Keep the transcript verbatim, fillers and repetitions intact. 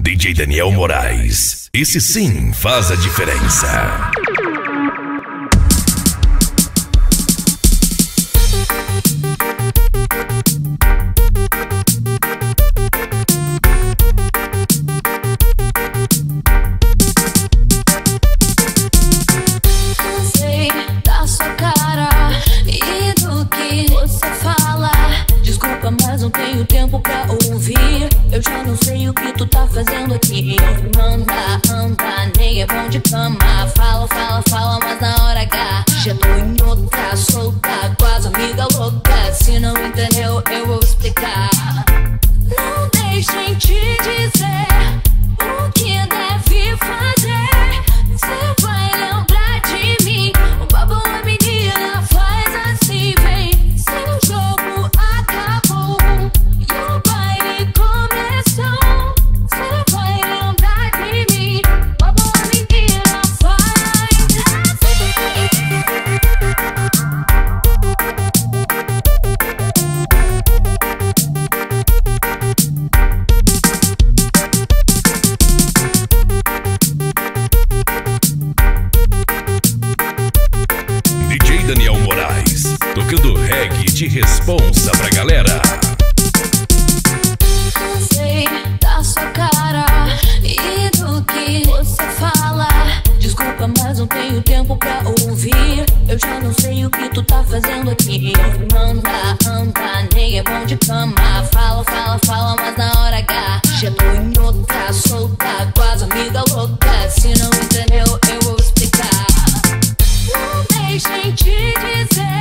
D J Daniel Moraes. Esse sim faz a diferença. Sei da sua cara e do que você fala. Desculpa, mas não tenho tempo pra ouvir. Eu já não sei o que tu tá fazendo aqui. Anda, anda, nem é bom de cama. Fala, fala, fala, mas na hora H já tô em outra, solta, quase amiga louca. Se não entendeu, eu vou explicar. Não deixem te dizer o que deve fazer. Você vai lembrar de mim. O papo a menina faz assim, vem. Seu jogo acabou e o baile começou. Você vai lembrar de mim. O papo a menina faz assim. D J Daniel Moraes, tocando reggae de responsa pra galera. Sei da sua cara e do que você fala. Desculpa, mas não tenho tempo pra ouvir. Eu já não sei o que tu tá fazendo aqui. Anda, anda, nem é bom de cama. Fala, fala, fala, mas na hora H já tô em outra, solta, quase amiga louca. Se não entendeu, eu vou explicar. Não deixem te dizer